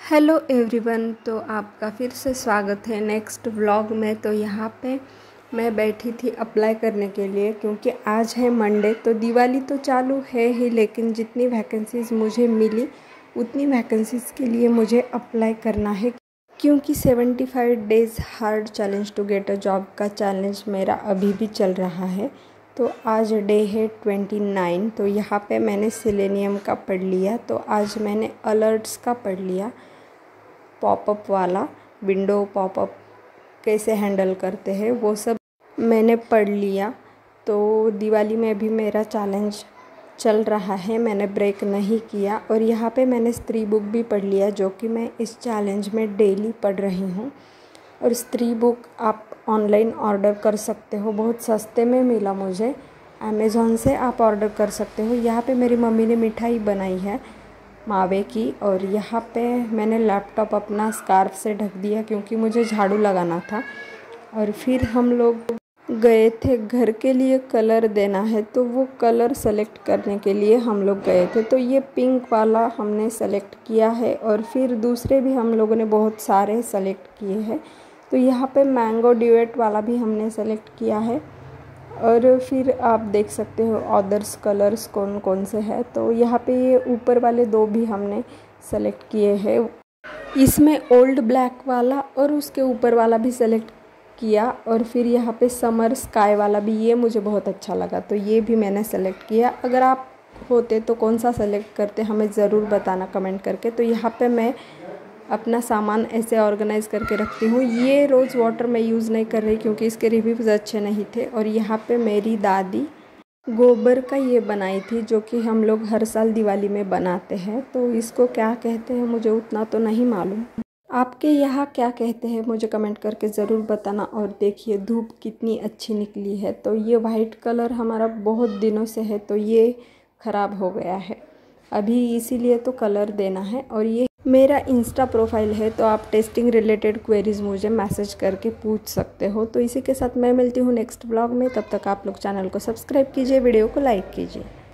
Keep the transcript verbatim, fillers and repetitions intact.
Hello everyone, तो आपका फिर से स्वागत है नेक्स्ट व्लॉग में। तो यहाँ पे मैं बैठी थी अप्लाई करने के लिए, क्योंकि आज है मंडे। तो दिवाली तो चालू है ही, लेकिन जितनी वैकेंसीज़ मुझे मिली उतनी वैकेंसीज़ के लिए मुझे अप्लाई करना है, क्योंकि seventy five days hard challenge to get a job का चैलेंज मेरा अभी भी चल रहा है। तो आज डे है ट्वेंटी नाइन। तो यहाँ पे मैंने सिलेनियम का पढ़ लिया, तो आज मैंने अलर्ट्स का पढ़ लिया। पॉपअप वाला विंडो पॉपअप कैसे हैंडल करते हैं वो सब मैंने पढ़ लिया। तो दिवाली में भी मेरा चैलेंज चल रहा है, मैंने ब्रेक नहीं किया। और यहाँ पे मैंने स्त्री बुक भी पढ़ लिया, जो कि मैं इस चैलेंज में डेली पढ़ रही हूँ। और स्त्री बुक आप ऑनलाइन ऑर्डर कर सकते हो, बहुत सस्ते में मिला मुझे। अमेज़ॉन से आप ऑर्डर कर सकते हो। यहाँ पे मेरी मम्मी ने मिठाई बनाई है मावे की। और यहाँ पे मैंने लैपटॉप अपना स्कार्फ से ढक दिया, क्योंकि मुझे झाड़ू लगाना था। और फिर हम लोग गए थे घर के लिए कलर देना है, तो वो कलर सेलेक्ट करने के लिए हम लोग गए थे। तो ये पिंक वाला हमने सेलेक्ट किया है, और फिर दूसरे भी हम लोगों ने बहुत सारे सेलेक्ट किए हैं। तो यहाँ पे मैंगो ड्यूएट वाला भी हमने सेलेक्ट किया है। और फिर आप देख सकते हो अदर्स कलर्स कौन कौन से हैं। तो यहाँ पे ये ऊपर वाले दो भी हमने सेलेक्ट किए हैं। इसमें ओल्ड ब्लैक वाला और उसके ऊपर वाला भी सेलेक्ट किया। और फिर यहाँ पे समर स्काई वाला भी, ये मुझे बहुत अच्छा लगा, तो ये भी मैंने सेलेक्ट किया। अगर आप होते तो कौन सा सेलेक्ट करते हमें ज़रूर बताना कमेंट करके। तो यहाँ पे मैं अपना सामान ऐसे ऑर्गेनाइज़ करके रखती हूँ। ये रोज़ वाटर मैं यूज़ नहीं कर रही, क्योंकि इसके रिव्यूज़ अच्छे नहीं थे। और यहाँ पे मेरी दादी गोबर का ये बनाई थी, जो कि हम लोग हर साल दिवाली में बनाते हैं। तो इसको क्या कहते हैं मुझे उतना तो नहीं मालूम। आपके यहाँ क्या कहते हैं मुझे कमेंट करके ज़रूर बताना। और देखिए धूप कितनी अच्छी निकली है। तो ये वाइट कलर हमारा बहुत दिनों से है, तो ये ख़राब हो गया है अभी, इसीलिए तो कलर देना है। और ये मेरा इंस्टा प्रोफाइल है, तो आप टेस्टिंग रिलेटेड क्वेरीज़ मुझे मैसेज करके पूछ सकते हो। तो इसी के साथ मैं मिलती हूँ नेक्स्ट ब्लॉग में। तब तक आप लोग चैनल को सब्सक्राइब कीजिए, वीडियो को लाइक कीजिए।